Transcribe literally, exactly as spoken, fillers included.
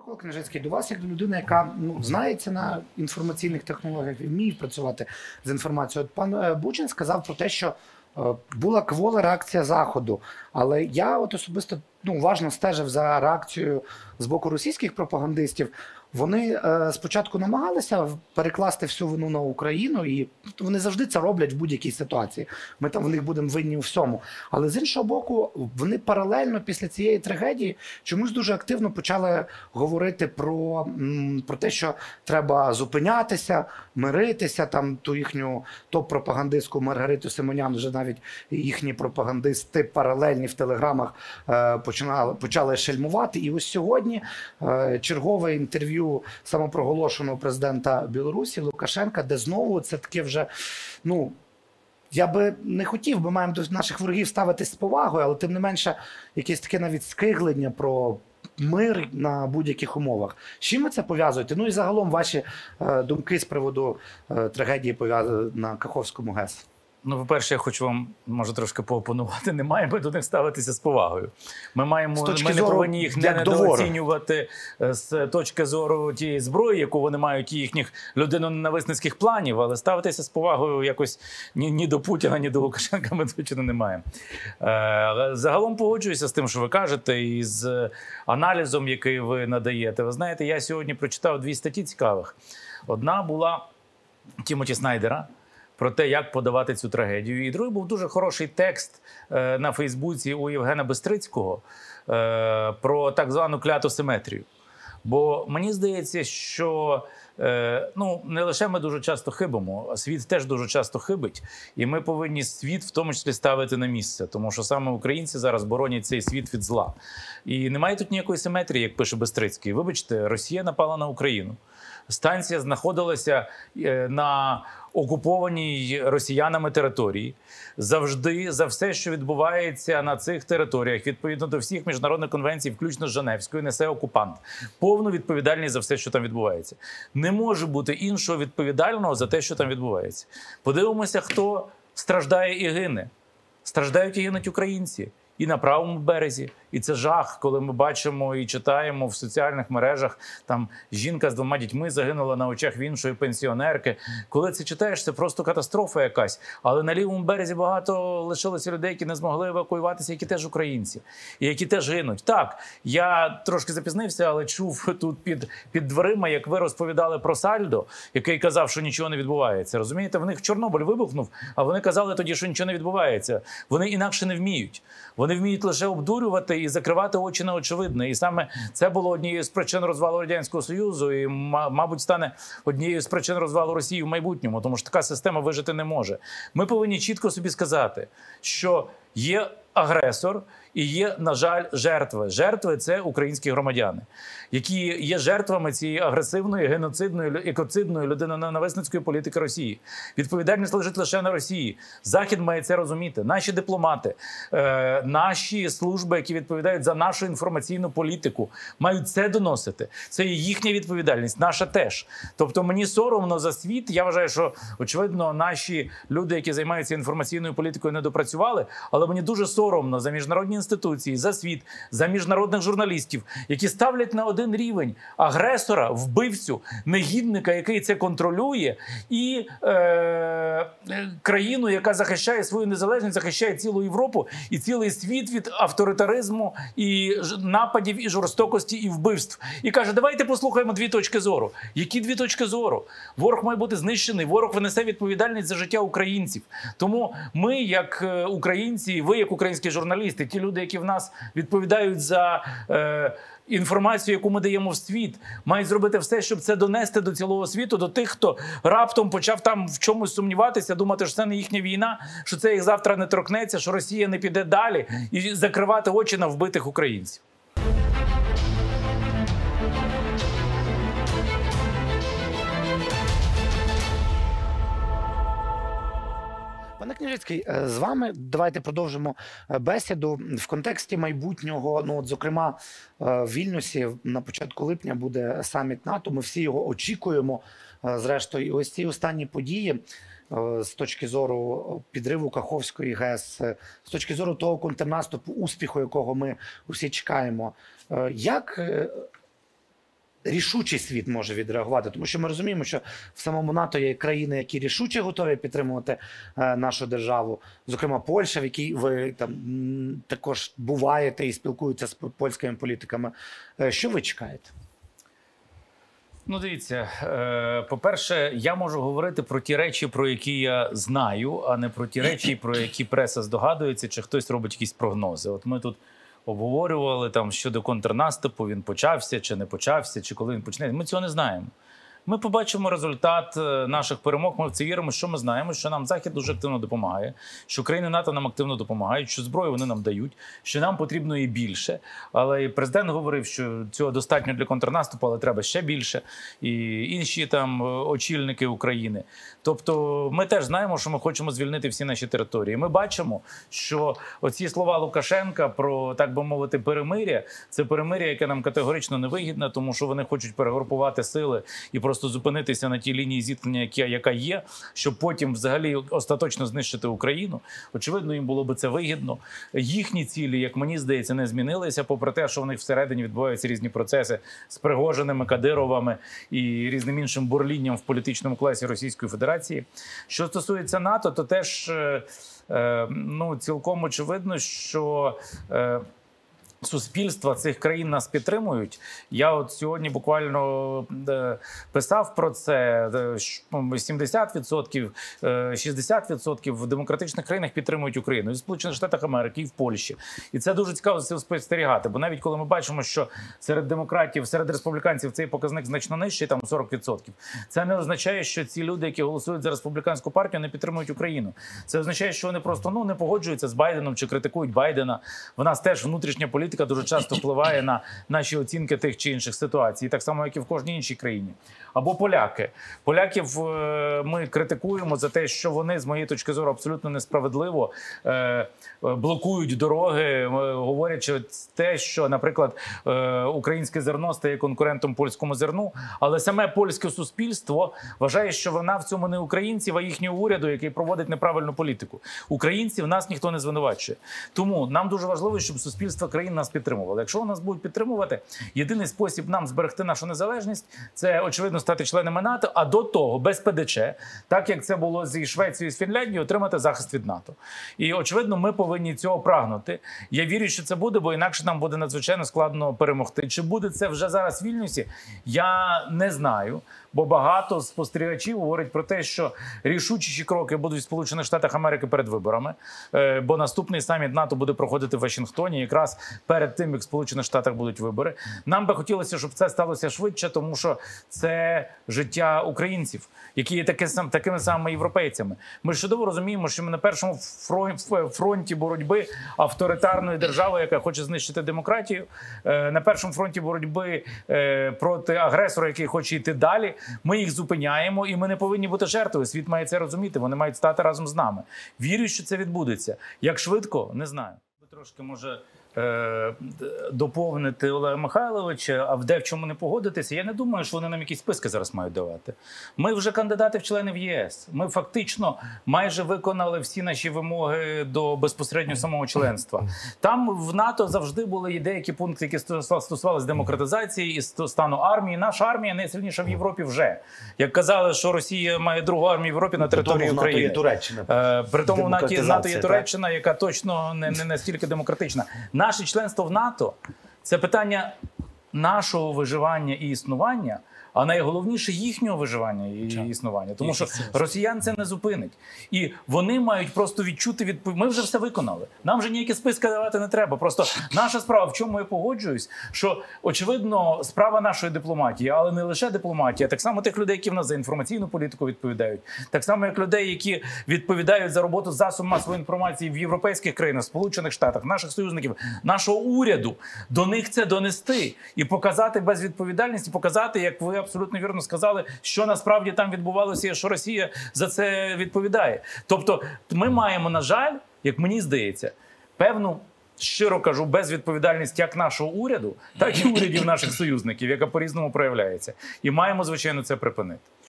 Микола Княжицький, до вас, як до людини, яка ну, знається на інформаційних технологіях, вміє працювати з інформацією. От пан Бучин сказав про те, що е, була квола реакція Заходу. Але я от особисто ну, уважно стежив за реакцією з боку російських пропагандистів. Вони е, спочатку намагалися перекласти всю вину на Україну, і вони завжди це роблять в будь-якій ситуації. Ми там в них будемо винні у всьому. Але з іншого боку, вони паралельно після цієї трагедії чомусь дуже активно почали говорити про, м, про те, що треба зупинятися, миритися. Там ту їхню топ-пропагандистку Маргариту Симонян, вже навіть їхні пропагандисти паралельні в телеграмах е, починали, почали шельмувати. І ось сьогодні е, чергове інтерв'ю самопроголошеного президента Білорусі Лукашенка, де знову це таке вже, ну, я би не хотів, бо маємо до наших ворогів ставитись з повагою, але тим не менше якесь таке навіть скиглення про мир на будь-яких умовах. З чим ви це пов'язуєте? Ну і загалом ваші е, думки з приводу е, трагедії на Каховському ГЕС. Ну, по-перше, я хочу вам, може, трошки поопонувати. Не маємо до них ставитися з повагою. Ми маємо, ми не зору, повинні їх не недооцінювати з точки зору тієї зброї, яку вони мають, і їхніх людиноненависницьких планів, але ставитися з повагою якось ні, ні до Путіна, ні до Лукашенка ми точно не маємо. Е, загалом погоджуюся з тим, що ви кажете, і з аналізом, який ви надаєте. Ви знаєте, я сьогодні прочитав дві статті цікавих. Одна була Тімоті Снайдера, про те, як подавати цю трагедію. І другий був дуже хороший текст е, на Фейсбуці у Євгена Бистрицького е, про так звану кляту симетрію. Бо мені здається, що е, ну, не лише ми дуже часто хибимо, а світ теж дуже часто хибить. І ми повинні світ в тому числі ставити на місце. Тому що саме українці зараз боронять цей світ від зла. І немає тут ніякої симетрії, як пише Бистрицький. Вибачте, Росія напала на Україну. Станція знаходилася на окупованій росіянами території. Завжди за все, що відбувається на цих територіях, відповідно до всіх міжнародних конвенцій, включно з Женевською, несе окупант. Повну відповідальність за все, що там відбувається. Не може бути іншого відповідального за те, що там відбувається. Подивимося, хто страждає і гине. Страждають і гинуть українці. І на правому березі. І це жах, коли ми бачимо і читаємо в соціальних мережах, там жінка з двома дітьми загинула на очах в іншої пенсіонерки. Коли це читаєш, це просто катастрофа якась. Але на лівому березі багато лишилося людей, які не змогли евакуюватися, які теж українці. І які теж гинуть. Так, я трошки запізнився, але чув тут під, під дверима, як ви розповідали про Сальдо, який казав, що нічого не відбувається. Розумієте, в них Чорнобиль вибухнув, а вони казали тоді, що нічого не відбувається. Вони інакше не вміють. Вони вміють лише обдурювати і закривати очі на очевидне. І саме це було однією з причин розвалу Радянського Союзу і, мабуть, стане однією з причин розвалу Росії в майбутньому, тому що така система вижити не може. Ми повинні чітко собі сказати, що є агресор і є, на жаль, жертви. Жертви – це українські громадяни, які є жертвами цієї агресивної, геноцидної, екоцидної, людиноненависницької політики Росії. Відповідальність лежить лише на Росії. Захід має це розуміти. Наші дипломати, е, наші служби, які відповідають за нашу інформаційну політику, мають це доносити. Це є їхня відповідальність, наша теж. Тобто мені соромно за світ. Я вважаю, що, очевидно, наші люди, які займаються інформаційною політикою, не допрацювали, але мені дуже соромно за міжнародні інституції, за світ, за міжнародних журналістів, які ставлять на один рівень агресора, вбивцю, негідника, який це контролює, і е, країну, яка захищає свою незалежність, захищає цілу Європу і цілий світ від авторитаризму, і нападів, і жорстокості, і вбивств. І каже, давайте послухаємо дві точки зору. Які дві точки зору? Ворог має бути знищений, ворог винесе відповідальність за життя українців. Тому ми, як українці, ви, як українські журналісти, ті люди, які в нас відповідають за е, інформацію, яку ми даємо в світ, мають зробити все, щоб це донести до цілого світу, до тих, хто раптом почав там в чомусь сумніватися, думати, що це не їхня війна, що це їх завтра не торкнеться, що Росія не піде далі, і закривати очі на вбитих українців. Пане Княжицький, з вами давайте продовжимо бесіду в контексті майбутнього. Ну, от, зокрема, в Вільнюсі на початку липня буде саміт НАТО. Ми всі його очікуємо. Зрештою, і ось ці останні події з точки зору підриву Каховської ГЕС, з точки зору того контрнаступу, успіху, якого ми усі чекаємо. Як рішучий світ може відреагувати, тому що ми розуміємо, що в самому НАТО є країни, які рішуче готові підтримувати е, нашу державу, зокрема Польща, в якій ви там м, також буваєте і спілкуєтеся з польськими політиками. Е, що ви чекаєте? Ну, дивіться, е, по-перше, я можу говорити про ті речі, про які я знаю, а не про ті речі, про які преса здогадується, чи хтось робить якісь прогнози. От ми тут обговорювали там щодо контрнаступу, він почався чи не почався, чи коли він почне. Ми цього не знаємо. Ми побачимо результат наших перемог, ми в це віримо, що ми знаємо, що нам Захід дуже активно допомагає, що країни НАТО нам активно допомагають, що зброю вони нам дають, що нам потрібно і більше. Але і президент говорив, що цього достатньо для контрнаступу, але треба ще більше. І інші там очільники України. Тобто ми теж знаємо, що ми хочемо звільнити всі наші території. Ми бачимо, що оці слова Лукашенка про, так би мовити, перемир'я, це перемир'я, яке нам категорично не вигідне, тому що вони хочуть перегрупувати сили і просто зупинитися на тій лінії зіткнення, яка, яка є, щоб потім взагалі остаточно знищити Україну. Очевидно, їм було би це вигідно. Їхні цілі, як мені здається, не змінилися, попри те, що в них всередині відбуваються різні процеси з Пригожиними, Кадировими і різним іншим бурлінням в політичному класі Російської Федерації. Що стосується НАТО, то теж е, е, ну, цілком очевидно, що е, суспільства цих країн нас підтримують. Я от сьогодні буквально е, писав про це. сімдесят відсотків, шістдесят відсотків в демократичних країнах підтримують Україну. І в Сполучених Штатах Америки, і в Польщі. І це дуже цікаво спостерігати. Бо навіть коли ми бачимо, що серед демократів, серед республіканців цей показник значно нижчий, там сорок відсотків, це не означає, що ці люди, які голосують за республіканську партію, не підтримують Україну. Це означає, що вони просто ну, не погоджуються з Байденом чи критикують Байдена. В нас теж внутрішня політика дуже часто впливає на наші оцінки тих чи інших ситуацій, так само, як і в кожній іншій країні. Або поляки. Поляків ми критикуємо за те, що вони, з моєї точки зору, абсолютно несправедливо блокують дороги, говорячи те, що, наприклад, українське зерно стає конкурентом польському зерну, але саме польське суспільство вважає, що вона в цьому не українців, а їхнього уряду, який проводить неправильну політику. Українців нас ніхто не звинувачує. Тому нам дуже важливо, щоб суспільство країн нас підтримувало. Якщо вони нас будуть підтримувати, єдиний спосіб нам зберегти нашу незалежність – це, очевидно, стати членами НАТО, а до того, без ПДЧ, так як це було зі Швецією і з Фінляндією, отримати захист від НАТО. І, очевидно, ми повинні цього прагнути. Я вірю, що це буде, бо інакше нам буде надзвичайно складно перемогти. Чи буде це вже зараз в Вільнюсі, я не знаю. Бо багато спостерігачів говорять про те, що рішучіші кроки будуть в Сполучених Штатах Америки перед виборами. Бо наступний саміт НАТО буде проходити в Вашингтоні, якраз перед тим, як в Сполучених Штатах будуть вибори. Нам би хотілося, щоб це сталося швидше, тому що це життя українців, які є таки, такими самими європейцями. Ми ж чудово розуміємо, що ми на першому фронті боротьби авторитарної держави, яка хоче знищити демократію, на першому фронті боротьби проти агресора, який хоче йти далі. Ми їх зупиняємо, і ми не повинні бути жертвою. Світ має це розуміти, вони мають стати разом з нами. Вірю, що це відбудеться. Як швидко? Не знаю. Трошки, може, е- доповнити Олега Михайловича, а в де в чому не погодитися. Я не думаю, що вони нам якісь списки зараз мають давати. Ми вже кандидати в члени в ЄС. Ми фактично майже виконали всі наші вимоги до безпосередньо самого членства. Там в НАТО завжди були деякі пункти, які стосувалися демократизації і стану армії. Наша армія найсильніша в Європі вже. Як казали, що Росія має другу армію в Європі на території При тому України. В НАТО є Туреччина. Е, При тому в НАТО є Туреччина, так? Яка точно не, не настільки демократична. Наше членство в НАТО – це питання нашого виживання і існування, а найголовніше їхнього виживання і існування. Тому що росіян це не зупинить. І вони мають просто відчути відповідь. Ми вже все виконали. Нам вже ніякі списки давати не треба. Просто наша справа, в чому я погоджуюсь, що, очевидно, справа нашої дипломатії, але не лише дипломатія, так само тих людей, які в нас за інформаційну політику відповідають, так само як людей, які відповідають за роботу засобів масової інформації в європейських країнах, Сполучених Штатах, наших союзників, нашого уряду, до них це донести і показати безвідповідальність, і показати, як ви абсолютно вірно сказали, що насправді там відбувалося і що Росія за це відповідає. Тобто ми маємо, на жаль, як мені здається, певну, щиро кажу, безвідповідальність як нашого уряду, так і урядів наших союзників, яка по-різному проявляється. І маємо, звичайно, це припинити.